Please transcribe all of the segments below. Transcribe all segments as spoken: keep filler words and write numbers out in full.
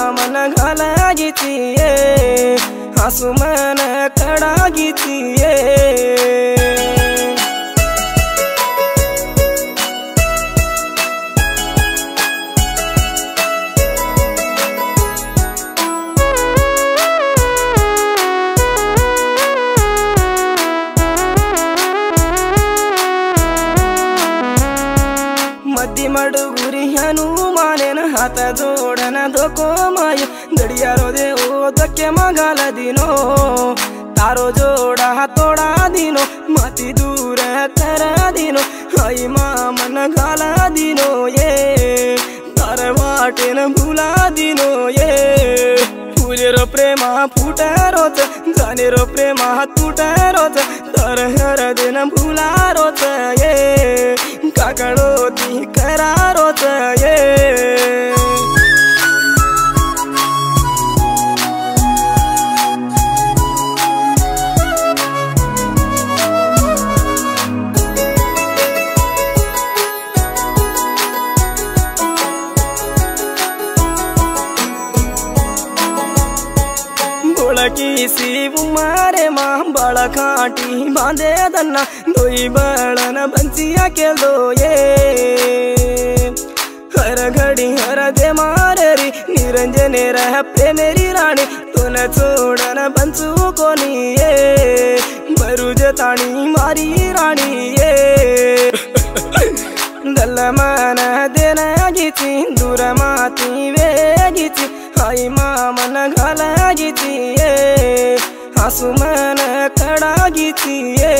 मन घालागितिये हसु मन कडागितिये मद्दी मडुगुरी हनुमानेन हात जोडन धोको माय दडियारो दे ओ धक्के मगाल दिनो तारो जोडा तोडा दिनो माती दूर कर दिनो आई मन घाल दिनो ये तार वाटेन भुला दिनो ये फुलेरो प्रेमा फुटेरोच जानेरो प्रेमा तुटेरोच तर हर दिन भुला रोच ये काकडोती करारोच ये बोळकीसी उमारे मां बाळ काटी बांधे दन्ना दोई बळन बंसिया के दो ये हर घड़ी हर दे मारेरी निरंजने रह प्रेमेरी रानी तुन छोड़न बंसू कोनी ये बरुज ताणी मारी रानी ये दल मन देना गीची दूर माती वेगीची आई मन घालागितिये हसु मन कडागितिये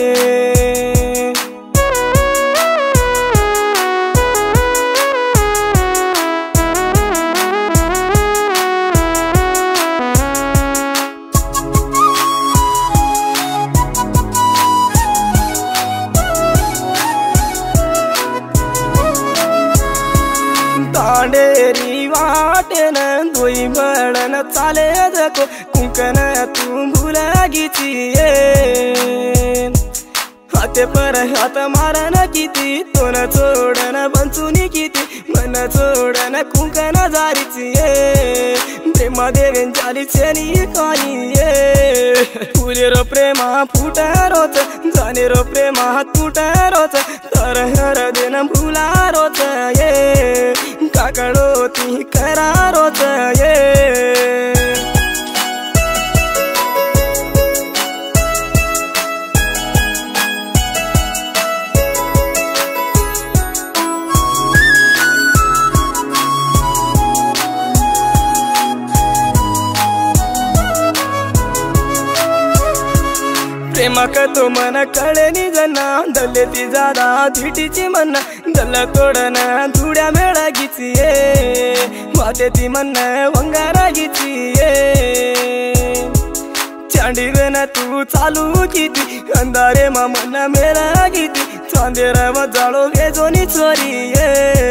तांडेरी वाटेन दोई बळन चाले जको कुंकन तू भुलागितिये हाते पर हात मारन किती तोन छोडन बंचुनी किती मन छोडन कुंकन जारीचिये प्रेमा देवेन जालीचेनी काईये फुलेरो प्रेमा फुटेरोच जानेरो प्रेमा तुटेरोच तर हर दिन भुला रोच ये काकडोती करारोच ये प्रेमाक तो मन कळेनी जना दलेती जादा धिटीची मन दल तोडन धुड्या मेळागिचिये वाटेती मन वंगारागिचिये चांडीवेन तू चालू किती अंधारे मा मन मेळागिती चांदेर वजाळो वेजोनी चोरीये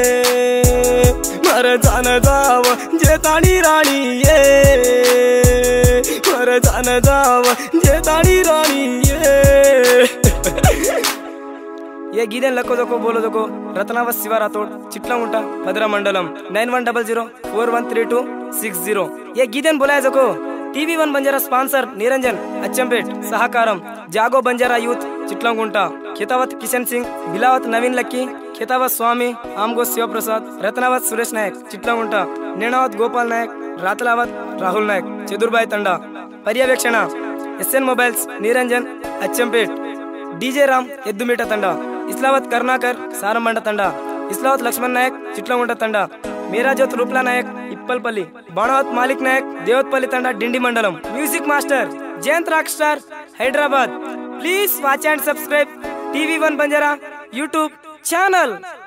मर जान जाव जे ताणी राणी ये मर जान जाव जे ताणी राणी ये ये गीदन लको जको बोलो जको रत्नावत शिवा राठोड चिटलामुंटा भद्रा मंडलम nine one double zero four one three two six zero ये गीदन बोलाय जको TV one Banjara sponsor Niranjan Achampet सहकारम जागो बंजारा यूथ चिटलांगुंटा खेतावत किशन सिंह बिलावत नवीन लक्की खेतावत स्वामी आमगो शिवप्रसाद रत्नावत सुरेश नायक चिटलांगुंटा नेणावत गोपाल नायक रातलावत राहुल नायक चतुर्बाई तंडा पर्यवेक्षण S N mobiles Niranjan Achampet DJ Ram एद्दुमीट तंडा Islavat Karnakar सारमंड Thanda Islavath Laxman Nayak Chitlangunta Tanda Merajoth Rupla Nayak Ippalapalli Banavath Malik Nayak Devathpalli Tanda Dindi Mandalam music master Jayanth rock star Hyderabad please watch and subscribe TV one Banjara YouTube channel.